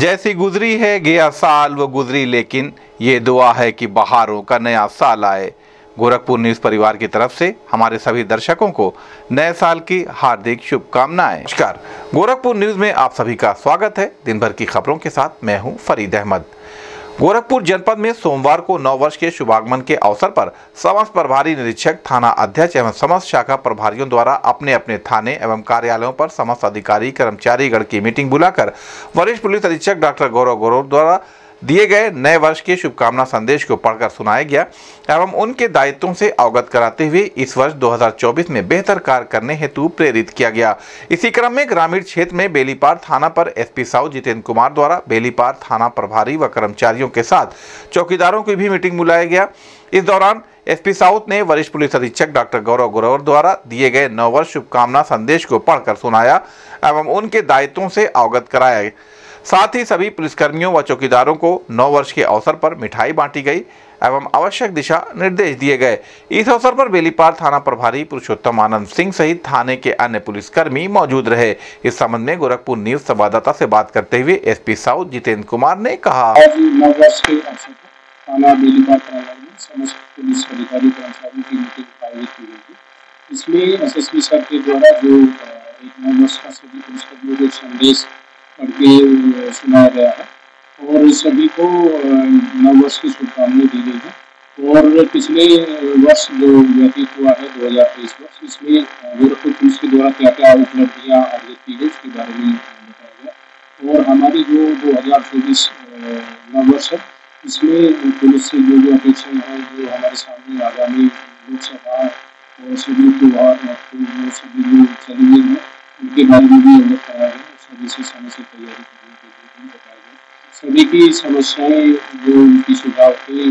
जैसी गुजरी है गया साल वो गुजरी, लेकिन ये दुआ है कि बहारों का नया साल आए। गोरखपुर न्यूज परिवार की तरफ से हमारे सभी दर्शकों को नए साल की हार्दिक शुभकामनाएं। नमस्कार, गोरखपुर न्यूज में आप सभी का स्वागत है। दिन भर की खबरों के साथ मैं हूं फरीद अहमद। गोरखपुर जनपद में सोमवार को नव वर्ष के शुभागमन के अवसर पर समस्त प्रभारी निरीक्षक, थाना अध्यक्ष एवं समस्त शाखा प्रभारियों द्वारा अपने अपने थाने एवं कार्यालयों पर समस्त अधिकारी कर्मचारी गण की मीटिंग बुलाकर वरिष्ठ पुलिस अधीक्षक डॉक्टर गौरव गौरव द्वारा दिए गए नए वर्ष के शुभकामना संदेश को पढ़कर सुनाया गया एवं उनके दायित्वों से अवगत कराते हुए इस वर्ष 2024 में बेहतर कार्य करने हेतु प्रेरित किया गया। इसी क्रम में ग्रामीण क्षेत्र में बेलीपार थाना पर एसपी साउथ जितेंद्र कुमार द्वारा बेलीपार थाना प्रभारी व कर्मचारियों के साथ चौकीदारों की भी मीटिंग बुलाया गया। इस दौरान एसपी साउथ ने वरिष्ठ पुलिस अधीक्षक डॉक्टर गौरव गौरव द्वारा दिए गए नव वर्ष शुभकामना संदेश को पढ़कर सुनाया एवं उनके दायित्वों से अवगत कराया। साथ ही सभी पुलिसकर्मियों व चौकीदारों को नव वर्ष के अवसर पर मिठाई बांटी गई एवं आवश्यक दिशा निर्देश दिए गए। इस अवसर पर बेलीपार थाना प्रभारी पुरुषोत्तम आनंद सिंह सहित थाने के अन्य पुलिसकर्मी मौजूद रहे। इस संबंध में गोरखपुर न्यूज संवाददाता से बात करते हुए एसपी साउथ जितेंद्र कुमार ने कहा, नव वर्ष के अवसर पर थाना बेलीपार में समस्त पुलिस अधिकारी कर्मचारियों की मीटिंग आयोजित की गई थी। इसमें एसएसपी सर के द्वारा जो एक नव वर्ष का सभी पुलिसकर्मियों को संदेश पढ़ के सुनाया गया है और सभी को नव वर्ष की शुभकामनाएं दी गई है। और पिछले वर्ष जो व्यतीत हुआ है 2023 वर्ष, इसमें गोरखपुर पुलिस के द्वारा क्या क्या उपलब्धियां अर्जित की गई उसके बारे में बताया गया। और हमारी जो 2024 नव वर्ष है, इसमें पुलिस से जो अपेक्षाएं हैं, जो हमारे सामने आगामी लोकसभा और सभी त्योहार सभी जो चलेंगे हैं, उनके बारे में भी अवगत कराया गया। सभी से समय से तैयारी करने के लिए भी बताया गया। सभी की समस्याएं जो उनकी सुझाव थे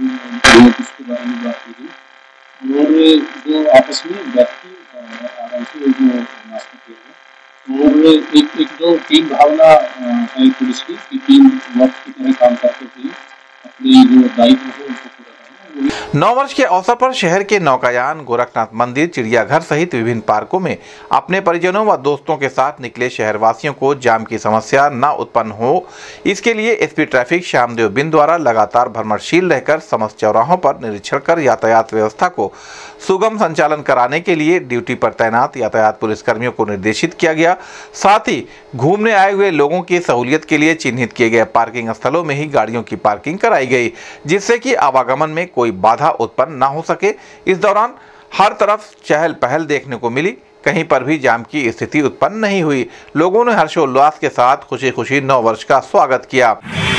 उसके बारे में बात की गई और जो आपस में व्यक्ति आराम से जो नाश्ता किया गया। और एक जो टीम भावना है पुलिस की टीम वर्क की तरह काम करते हुए अपने जो दायित्व है उनको पूरा करना। नव वर्ष के अवसर पर शहर के नौकायान, गोरखनाथ मंदिर, चिड़ियाघर सहित विभिन्न पार्कों में अपने परिजनों व दोस्तों के साथ निकले शहरवासियों को जाम की समस्या न उत्पन्न हो, इसके लिए एसपी ट्रैफिक श्यामदेव बिंद द्वारा लगातार भ्रमणशील रहकर समस्त चौराहों पर निरीक्षण कर यातायात व्यवस्था को सुगम संचालन कराने के लिए ड्यूटी पर तैनात यातायात पुलिसकर्मियों को निर्देशित किया गया। साथ ही घूमने आए हुए लोगों की सहूलियत के लिए चिन्हित किए गए पार्किंग स्थलों में ही गाड़ियों की पार्किंग कराई गई, जिससे कि आवागमन में कोई बाधा उत्पन्न न हो सके। इस दौरान हर तरफ चहल पहल देखने को मिली, कहीं पर भी जाम की स्थिति उत्पन्न नहीं हुई। लोगों ने हर्षोल्लास के साथ खुशी खुशी नव वर्ष का स्वागत किया।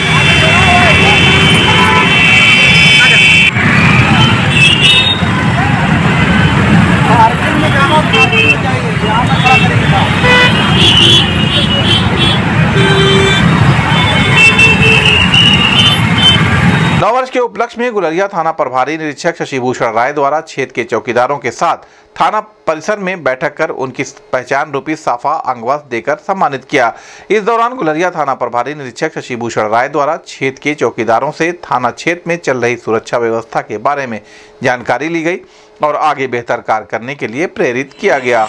नववर्ष के उपलक्ष्य में गुलरिया थाना प्रभारी निरीक्षक शशिभूषण राय द्वारा क्षेत्र के चौकीदारों के साथ थाना परिसर में बैठक कर उनकी पहचान रूपी साफा अंगवस्त्र देकर सम्मानित किया। इस दौरान गुलरिया थाना प्रभारी निरीक्षक शशिभूषण राय द्वारा क्षेत्र के चौकीदारों से थाना क्षेत्र में चल रही सुरक्षा व्यवस्था के बारे में जानकारी ली गई और आगे बेहतर कार्य करने के लिए प्रेरित किया गया।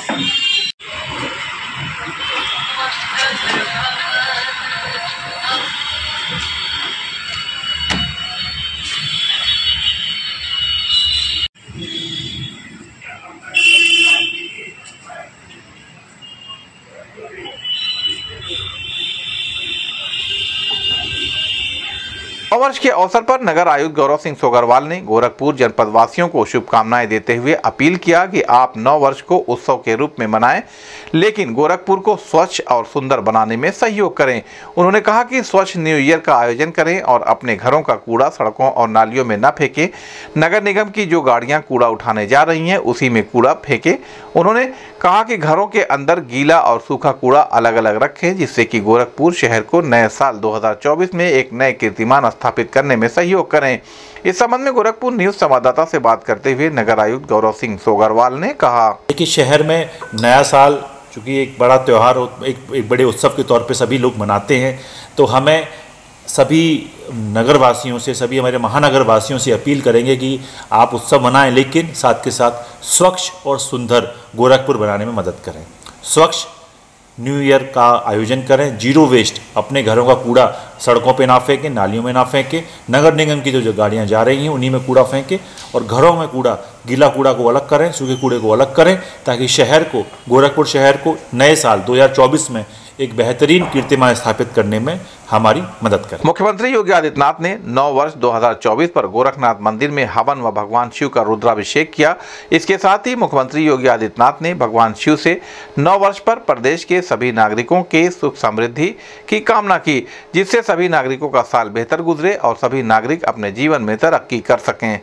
नववर्ष के अवसर पर नगर आयुक्त गौरव सिंह सोगरवाल ने गोरखपुर जनपद वासियों को शुभकामनाएं देते हुए अपील किया कि आप नव वर्ष को उत्सव के रूप में मनाएं, लेकिन गोरखपुर को स्वच्छ और सुंदर बनाने में सहयोग करें। उन्होंने कहा कि स्वच्छ न्यू ईयर का आयोजन करें और अपने घरों का कूड़ा सड़कों और नालियों में न फेंकें। नगर निगम की जो गाड़ियां कूड़ा उठाने जा रही हैं उसी में कूड़ा फेंकें। उन्होंने कहा कि घरों के अंदर गीला और सूखा कूड़ा अलग अलग रखें, जिससे कि गोरखपुर शहर को नए साल 2024 में एक नए कीर्तिमान स्थापित करने में सहयोग करें। इस संबंध में गोरखपुर न्यूज संवाददाता से बात करते हुए नगर आयुक्त गौरव सिंह सोगरवाल ने कहा कि शहर में नया साल चूँकि एक बड़ा त्यौहार, एक बड़े उत्सव के तौर पे सभी लोग मनाते हैं, तो हमें सभी नगरवासियों से, सभी हमारे महानगर वासियों से अपील करेंगे कि आप उत्सव मनाएं, लेकिन साथ के साथ स्वच्छ और सुंदर गोरखपुर बनाने में मदद करें। स्वच्छ न्यू ईयर का आयोजन करें। जीरो वेस्ट, अपने घरों का कूड़ा सड़कों पे ना फेंकें, नालियों में ना फेंकें। नगर निगम की जो गाड़ियां जा रही हैं उन्हीं में कूड़ा फेंकें और घरों में कूड़ा, गीला कूड़ा को अलग करें, सूखे कूड़े को अलग करें, ताकि शहर को, गोरखपुर शहर को नए साल 2024 में एक बेहतरीन कीर्तिमान स्थापित करने में हमारी मदद करें। मुख्यमंत्री योगी आदित्यनाथ ने 9 वर्ष 2024 पर गोरखनाथ मंदिर में हवन व भगवान शिव का रुद्राभिषेक किया। इसके साथ ही मुख्यमंत्री योगी आदित्यनाथ ने भगवान शिव से 9 वर्ष पर प्रदेश के सभी नागरिकों के सुख समृद्धि की कामना की, जिससे सभी नागरिकों का साल बेहतर गुजरे और सभी नागरिक अपने जीवन में तरक्की कर सकें।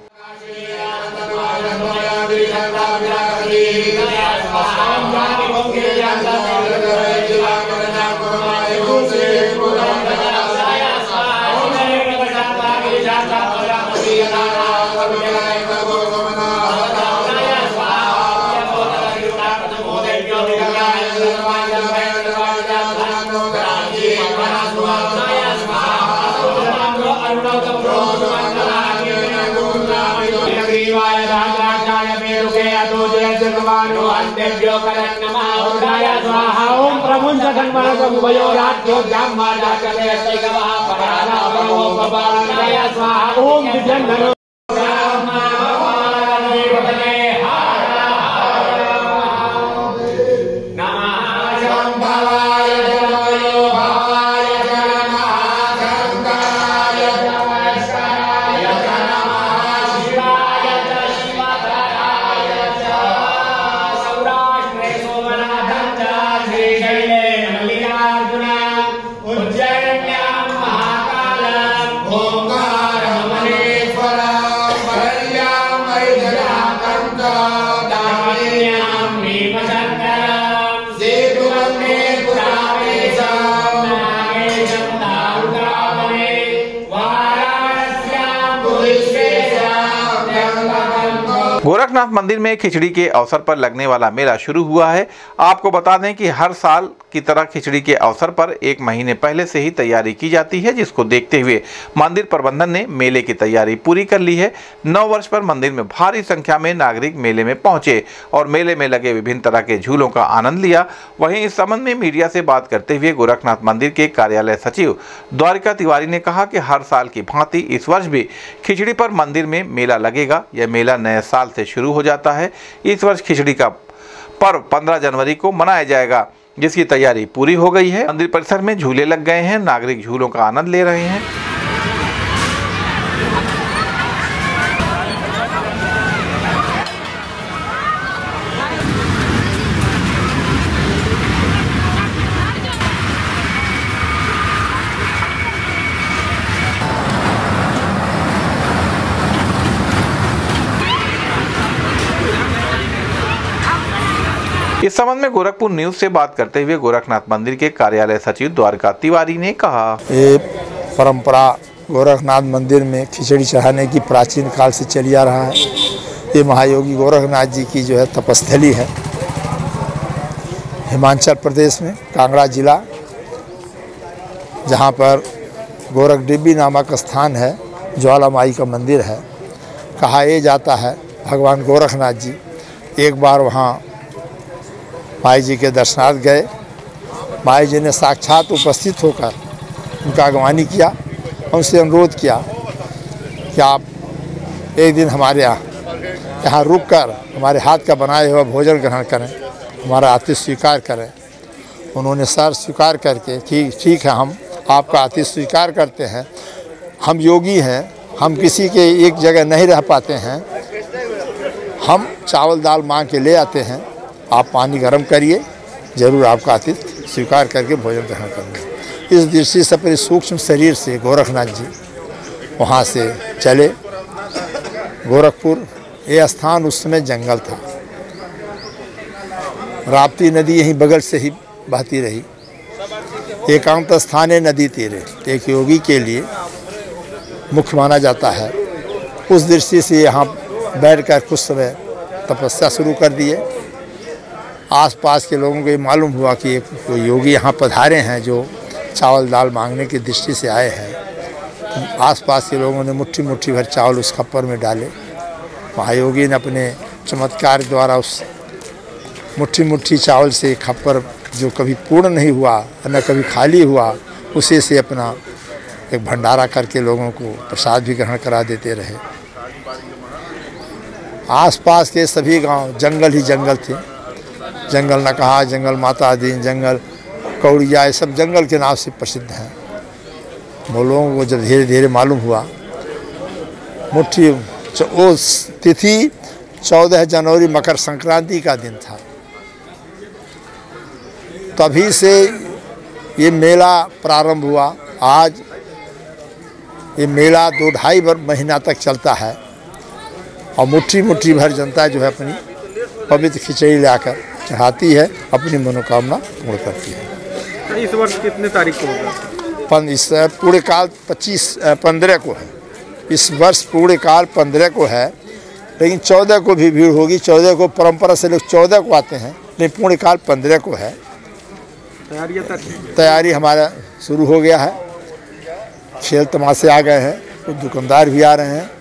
गोरखनाथ मंदिर में खिचड़ी के अवसर पर लगने वाला मेला शुरू हुआ है। आपको बता दें कि हर साल की तरह खिचड़ी के अवसर पर 1 महीने पहले से ही तैयारी की जाती है, जिसको देखते हुए मंदिर प्रबंधन ने मेले की तैयारी पूरी कर ली है। 9 वर्ष पर मंदिर में भारी संख्या में नागरिक मेले में पहुंचे और मेले में लगे विभिन्न तरह के झूलों का आनंद लिया। वहीं इस संबंध में मीडिया से बात करते हुए गोरखनाथ मंदिर के कार्यालय सचिव द्वारिका तिवारी ने कहा कि हर साल की भांति इस वर्ष भी खिचड़ी पर मंदिर में मेला लगेगा। यह मेला नए साल से शुरू हो जाता है। इस वर्ष खिचड़ी का पर्व 15 जनवरी को मनाया जाएगा, जिसकी तैयारी पूरी हो गई है। मंदिर परिसर में झूले लग गए हैं, नागरिक झूलों का आनंद ले रहे हैं। इस संबंध में गोरखपुर न्यूज से बात करते हुए गोरखनाथ मंदिर के कार्यालय सचिव द्वारिका तिवारी ने कहा, ये परंपरा गोरखनाथ मंदिर में खिचड़ी चढ़ाने की प्राचीन काल से चली आ रहा है। ये महायोगी गोरखनाथ जी की जो है तपस्थली है। हिमाचल प्रदेश में कांगड़ा जिला, जहाँ पर गोरख डिब्बी नामक स्थान है, ज्वाला माई का मंदिर है। कहा यह जाता है भगवान गोरखनाथ जी एक बार वहाँ माई जी के दर्शनार्थ गए। माई जी ने साक्षात उपस्थित होकर उनका अगवानी किया, उनसे अनुरोध किया कि आप एक दिन हमारे यहाँ रुक कर हमारे हाथ का बनाया हुआ भोजन ग्रहण करें, हमारा आतिथ्य स्वीकार करें। उन्होंने सर स्वीकार करके कि ठीक है, हम आपका आतिथ्य स्वीकार करते हैं, हम योगी हैं, हम किसी के एक जगह नहीं रह पाते हैं, हम चावल दाल मांग के ले आते हैं, आप पानी गर्म करिए, ज़रूर आपका आतिथ्य स्वीकार करके भोजन ग्रहण करेंगे। इस दृष्टि से अपने सूक्ष्म शरीर से गोरखनाथ जी वहाँ से चले। गोरखपुर ये स्थान उस समय जंगल था, राप्ती नदी यहीं बगल से ही बहती रही। एकांत स्थान है नदी तीरे, एक योगी के लिए मुख्य माना जाता है। उस दृष्टि से यहाँ बैठकर कुछ समय तपस्या शुरू कर दिए। आसपास के लोगों को ये मालूम हुआ कि एक कोई योगी यहाँ पधारे हैं जो चावल दाल मांगने की दृष्टि से आए हैं। तो आसपास के लोगों ने मुट्ठी मुट्ठी भर चावल उस खप्पर में डाले। महायोगी ने अपने चमत्कार द्वारा उस मुट्ठी मुट्ठी चावल से खप्पर जो कभी पूर्ण नहीं हुआ न कभी खाली हुआ, उसी से अपना एक भंडारा करके लोगों को प्रसाद भी ग्रहण करा देते रहे। आसपास के सभी गांव जंगल ही जंगल थे। जंगल नकहा, जंगल माता दीन, जंगल कौड़िया, ये सब जंगल के नाम से प्रसिद्ध हैं। वो लोगों को जब धीरे धीरे मालूम हुआ, मुट्ठी वो तिथि 14 जनवरी मकर संक्रांति का दिन था, तभी से ये मेला प्रारंभ हुआ। आज ये मेला 2-2.5 महीना तक चलता है और मुट्ठी मुट्ठी भर जनता जो है अपनी पवित्र खिचड़ी लाकर चढ़ाती है, अपनी मनोकामना पूर्ण करती है। इस वर्ष कितने तारीख को होगा? इस पूरे काल 15 को है। इस वर्ष पूरे काल 15 को है, लेकिन 14 को भी भीड़ होगी। 14 को परंपरा से लोग 14 को आते हैं, लेकिन पूरे काल 15 को है। तैयारी हमारा शुरू हो गया है। खेल तमाशे आ गए हैं, कुछ दुकानदार भी आ रहे हैं।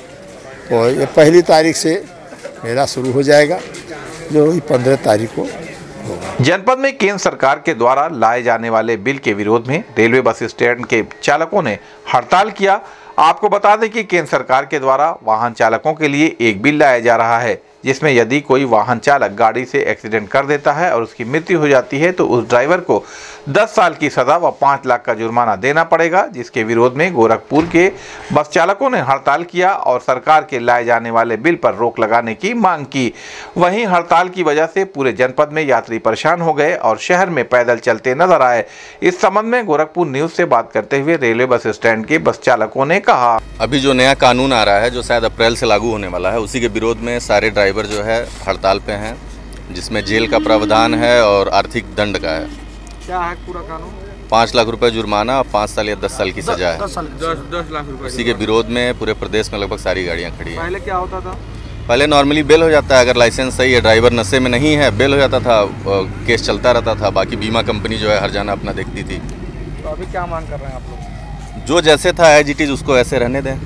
तो ये 1 तारीख से मेला शुरू हो जाएगा, जो 15 तारीख को होगा। जनपद में केंद्र सरकार के द्वारा लाए जाने वाले बिल के विरोध में रेलवे बस स्टैंड के चालकों ने हड़ताल किया। आपको बता दें कि केंद्र सरकार के द्वारा वाहन चालकों के लिए एक बिल लाया जा रहा है, जिसमें यदि कोई वाहन चालक गाड़ी से एक्सीडेंट कर देता है और उसकी मृत्यु हो जाती है तो उस ड्राइवर को 10 साल की सजा व 5 लाख का जुर्माना देना पड़ेगा, जिसके विरोध में गोरखपुर के बस चालकों ने हड़ताल किया और सरकार के लाए जाने वाले बिल पर रोक लगाने की मांग की। वहीं हड़ताल की वजह से पूरे जनपद में यात्री परेशान हो गए और शहर में पैदल चलते नजर आए। इस संबंध में गोरखपुर न्यूज से बात करते हुए रेलवे बस स्टैंड के बस चालकों ने कहा, अभी जो नया कानून आ रहा है, जो शायद अप्रैल से लागू होने वाला है, उसी के विरोध में सारे ड्राइवर जो है हड़ताल पे हैं, जिसमें जेल का प्रावधान है और आर्थिक दंड का है। क्या है पूरा कानून? 5 लाख रुपए जुर्माना और 5 साल या 10 साल की सजा है। 10 लाख रुपए। इसी के विरोध में पूरे प्रदेश में लगभग सारी गाड़ियां खड़ी हैं। पहले क्या होता था? पहले नॉर्मली बेल हो जाता है, अगर लाइसेंस सही है, ड्राइवर नशे में नहीं है, बेल हो जाता था, केस चलता रहता था। बाकी बीमा कंपनी जो है हर्जाना अपना देखती थी। तो अभी क्या मांग कर रहे हैं आप लोग? जो जैसे था एज इट इज उसको ऐसे रहने दें।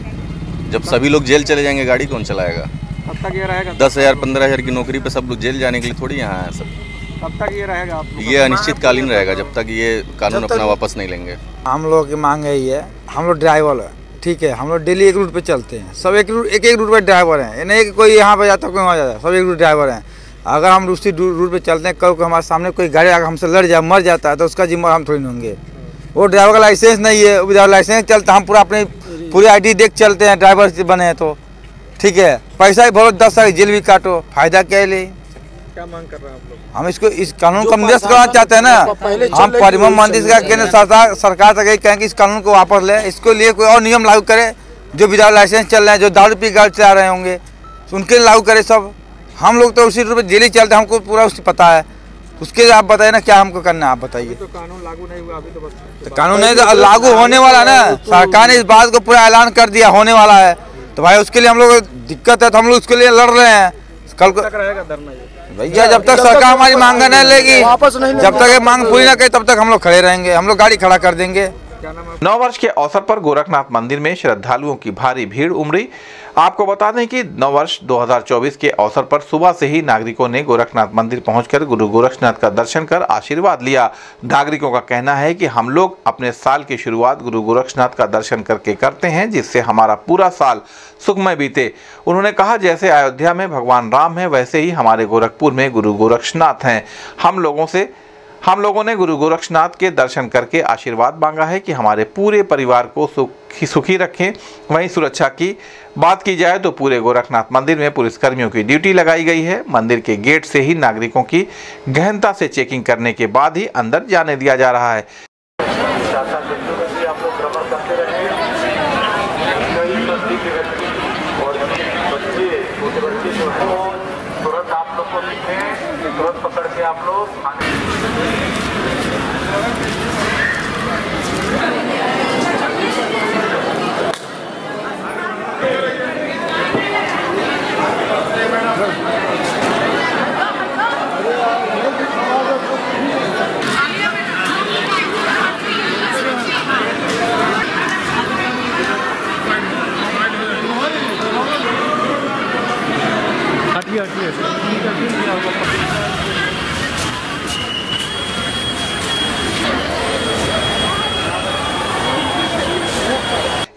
जब सभी लोग जेल चले जाएंगे, गाड़ी कौन चलाएगा? कब तक ये रहेगा? 10,000 15,000 की नौकरी पे सब लोग जेल जाने के लिए थोड़ी यहाँ है सब। कब तक ये रहेगा आप लोग? ये अनिश्चितकालीन रहेगा, जब तक ये कानून अपना वापस नहीं लेंगे। हम लोग की मांग है ये, हम लोग ड्राइवर है, ठीक है, हम लोग डेली एक रूट पे चलते हैं, सब एक रूट पे ड्राइवर हैं। ये नहीं कि कोई यहाँ पे जाता कोई वहाँ जाता, सब एक रूट ड्राइवर हैं। अगर हम दूसरी रूट पे चलते हैं, कल को हमारे सामने कोई गाड़ी आकर हमसे लड़ जाए, मर जाता है, तो उसका जिम्मेदार हम थोड़ी नहीं होंगे। वो ड्राइवर का लाइसेंस नहीं है, विदाउट लाइसेंस चलता, हम पूरा अपनी पूरी ID देख चलते हैं, ड्राइवर से बने हैं तो ठीक है। पैसा भी भरो, 10 साल जेल भी काटो, फायदा क्या ले? क्या मांग कर रहे हैं आप लोग? हम इसको इस कानून को निरस्त कराना चाहते हैं ना। हम परिवहन मंत्री का केंद्र सरकार तक यही कहें कि इस कानून को वापस ले, इसको लिए कोई और नियम लागू करे। जो विदाउट लाइसेंस चल रहे हैं, जो दारू पी गाड़ी चला रहे होंगे, उनके लिए लागू करे सब। हम लोग तो उसी रूप में जेल ही चलते हैं, हमको पूरा उसकी पता है। उसके लिए आप बताइए ना क्या हमको करना है, आप बताइए। तो कानून लागू नहीं हुआ अभी तो बस कानून नहीं तो लागू होने वाला ना। सरकार ने इस बात को पूरा ऐलान कर दिया होने वाला है, तो भाई उसके लिए हम लोग दिक्कत है, तो हम लोग उसके लिए लड़ रहे हैं। कल को रहेगा धरना भैया, जब तक सरकार हमारी मांग नहीं लेगी, जब तक ये मांग पूरी ना करे, तब तक हम लोग खड़े रहेंगे, हम लोग गाड़ी खड़ा कर देंगे। 9 वर्ष के अवसर पर गोरखनाथ मंदिर में श्रद्धालुओं की भारी भीड़ उमड़ी। आपको बता दें कि 9 वर्ष 2024 के अवसर पर सुबह से ही नागरिकों ने गोरखनाथ मंदिर पहुंचकर गुरु गोरक्षनाथ का दर्शन कर आशीर्वाद लिया। नागरिकों का कहना है कि हम लोग अपने साल की शुरुआत गुरु गोरक्षनाथ का दर्शन करके करते हैं, जिससे हमारा पूरा साल सुखमय बीते। उन्होंने कहा, जैसे अयोध्या में भगवान राम है, वैसे ही हमारे गोरखपुर में गुरु गोरक्षनाथ हैं। हम लोगों ने गुरु गोरक्षनाथ के दर्शन करके आशीर्वाद मांगा है कि हमारे पूरे परिवार को सुखी रखें। वहीं सुरक्षा की बात की जाए तो पूरे गोरखनाथ मंदिर में पुलिसकर्मियों की ड्यूटी लगाई गई है। मंदिर के गेट से ही नागरिकों की गहनता से चेकिंग करने के बाद ही अंदर जाने दिया जा रहा है। तुरंत पकड़ के आप लोग हटिए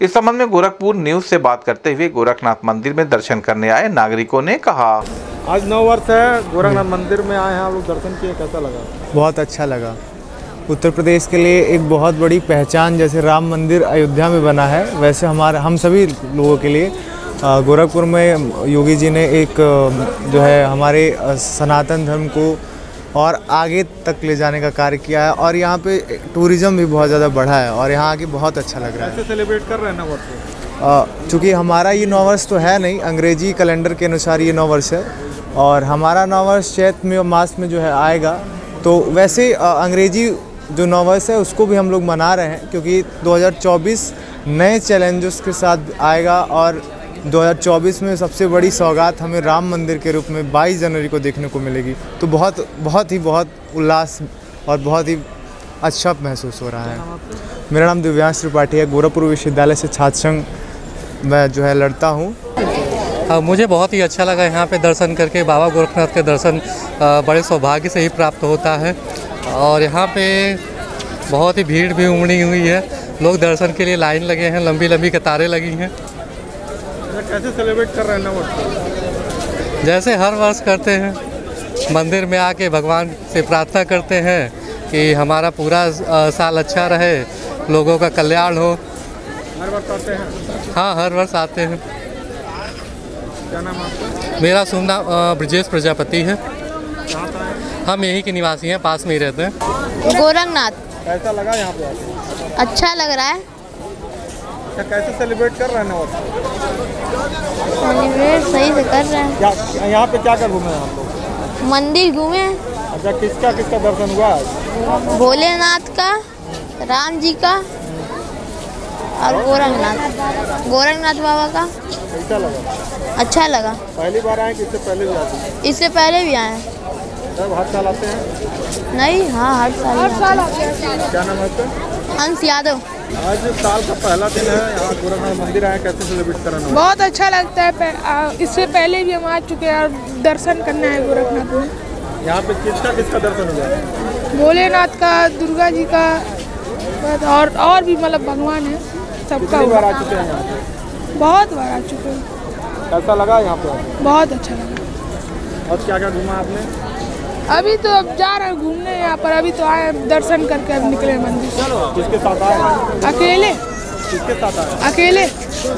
इस संबंध में गोरखपुर न्यूज से बात करते हुए गोरखनाथ मंदिर में दर्शन करने आए नागरिकों ने कहा, आज 9 वर्ष है गोरखनाथ मंदिर में आए हैं आप लोग, दर्शन किए, कैसा लगा? बहुत अच्छा लगा। उत्तर प्रदेश के लिए एक बहुत बड़ी पहचान, जैसे राम मंदिर अयोध्या में बना है वैसे हम सभी लोगों के लिए गोरखपुर में योगी जी ने एक जो है हमारे सनातन धर्म को और आगे तक ले जाने का कार्य किया है और यहाँ पे टूरिज़्म भी बहुत ज़्यादा बढ़ा है और यहाँ आके बहुत अच्छा लग रहा है। कैसे सेलिब्रेट कर रहे हैं 9 वर्ष? चूँकि हमारा ये 9 वर्ष तो है नहीं, अंग्रेजी कैलेंडर के अनुसार ये 9 वर्ष है और हमारा 9 वर्ष चैत्र मास में जो है आएगा, तो वैसे अंग्रेजी जो 9 वर्ष है उसको भी हम लोग मना रहे हैं क्योंकि 2024 नए चैलेंजेस के साथ आएगा और 2024 में सबसे बड़ी सौगात हमें राम मंदिर के रूप में 22 जनवरी को देखने को मिलेगी। तो बहुत उल्लास और बहुत ही अच्छा महसूस हो रहा है। मेरा नाम दिव्यांश त्रिपाठी है, गोरखपुर विश्वविद्यालय से छात्र संघ मैं जो है लड़ता हूँ। मुझे बहुत ही अच्छा लगा यहाँ पे दर्शन करके। बाबा गोरखनाथ के दर्शन बड़े सौभाग्य से ही प्राप्त होता है और यहाँ पे बहुत ही भीड़ भी उमड़ी हुई है, लोग दर्शन के लिए लाइन लगे हैं, लंबी लंबी कतारें लगी हैं। कैसे सेलिब्रेट कर रहे हैं 9 वर्ष? जैसे हर वर्ष करते हैं, मंदिर में आके भगवान से प्रार्थना करते हैं कि हमारा पूरा साल अच्छा रहे, लोगों का कल्याण हो। हर वर्ष आते हैं? हाँ, हर वर्ष आते हैं। क्या नाम आपका? मेरा शुभ नाम ब्रजेश प्रजापति है। कहाँ पर हैं? हम यहीं के निवासी हैं, पास में ही रहते हैं। गोरखनाथ। कैसा लगा यहाँ पे आके? अच्छा लग रहा है। कैसे सेलिब्रेट कर रहे हैं 9 वर्ष? सेलिब्रेट सही से कर रहे हैं। यहाँ पे क्या कर घूमे हैं आप लोग? मंदिर घूमे। अच्छा, किसका दर्शन हुआ आज? भोलेनाथ का, राम जी का और गोरखनाथ बाबा का। कैसा लगा? अच्छा लगा। पहली बार आए कि इससे पहले भी आते हैं? इससे पहले भी आए हैं। हर साल आते हैं? नहीं, हाँ, हर साल आते हैं। क्या नाम है आपका? अंश यादव। आज साल का पहला दिन है, यहाँ गोरखनाथ मंदिर आए, कैसे सेलिब्रेट करना? बहुत अच्छा लगता है। इससे पहले भी हम आ चुके हैं और दर्शन करना है गोरखनाथ में। यहाँ पे किसका दर्शन हुआ? भोलेनाथ का, दुर्गा जी का और भी मतलब भगवान है सबका। बार आ चुके हैं यहाँ पे? बहुत बार आ चुके हैं। कैसा लगा यहाँ पे? बहुत अच्छा लगा। और क्या घूमा आपने? अभी तो अब जा रहे हैं घूमने यहाँ पर, अभी तो आए दर्शन करके अब निकले मंदिर से। किसके साथ आए? अकेले। किसके साथ आए? अकेले।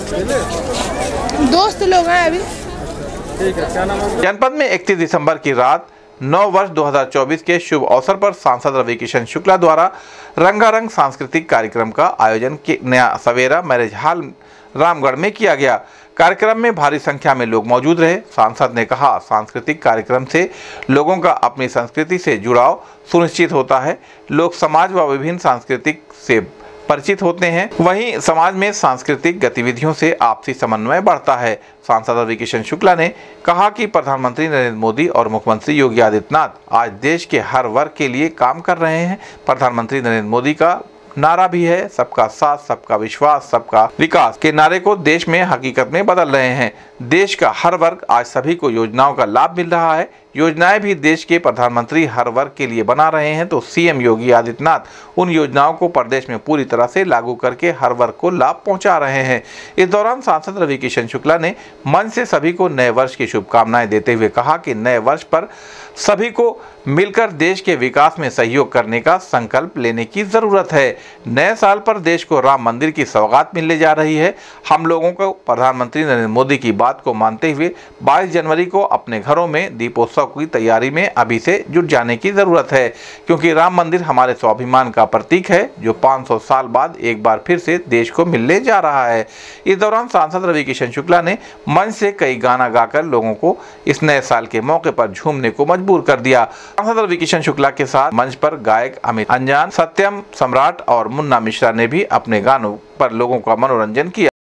दोस्त लोग हैं अभी। ठीक है, क्या नाम है? जनपद में 31 दिसंबर की रात 9 वर्ष 2024 के शुभ अवसर पर सांसद रवि किशन शुक्ला द्वारा रंगारंग सांस्कृतिक कार्यक्रम का आयोजन नया सवेरा मैरिज हॉल रामगढ़ में किया गया। कार्यक्रम में भारी संख्या में लोग मौजूद रहे। सांसद ने कहा, सांस्कृतिक कार्यक्रम से लोगों का अपनी संस्कृति से जुड़ाव सुनिश्चित होता है, लोग समाज व विभिन्न सांस्कृतिक से परिचित होते हैं, वहीं समाज में सांस्कृतिक गतिविधियों से आपसी समन्वय बढ़ता है। सांसद रवि किशन शुक्ला ने कहा कि प्रधानमंत्री नरेंद्र मोदी और मुख्यमंत्री योगी आदित्यनाथ आज देश के हर वर्ग के लिए काम कर रहे हैं। प्रधानमंत्री नरेंद्र मोदी का नारा भी है, सबका साथ, सबका विश्वास, सबका विकास के नारे को देश में हकीकत में बदल रहे हैं। देश का हर वर्ग आज सभी को योजनाओं का लाभ मिल रहा है। योजनाएं भी देश के प्रधानमंत्री हर वर्ग के लिए बना रहे हैं, तो सीएम योगी आदित्यनाथ उन योजनाओं को प्रदेश में पूरी तरह से लागू करके हर वर्ग को लाभ पहुंचा रहे हैं। इस दौरान सांसद रवि किशन शुक्ला ने मंच से सभी को नए वर्ष की शुभकामनाएं देते हुए कहा कि नए वर्ष पर सभी को मिलकर देश के विकास में सहयोग करने का संकल्प लेने की जरूरत है। नए साल पर देश को राम मंदिर की सौगात मिलने जा रही है। हम लोगों को प्रधानमंत्री नरेंद्र मोदी की बात को मानते हुए 22 जनवरी को अपने घरों में दीपोत्सव की तैयारी में अभी से जुट जाने की जरूरत है, क्योंकि राम मंदिर हमारे स्वाभिमान का प्रतीक है जो 500 साल बाद एक बार फिर से देश को मिलने जा रहा है। इस दौरान सांसद रवि किशन शुक्ला ने मंच से कई गाना गाकर लोगों को इस नए साल के मौके पर झूमने को मजबूर कर दिया। सांसद रवि किशन शुक्ला के साथ मंच पर गायक अमित अंजान, सत्यम सम्राट और मुन्ना मिश्रा ने भी अपने गानों पर लोगों का मनोरंजन किया।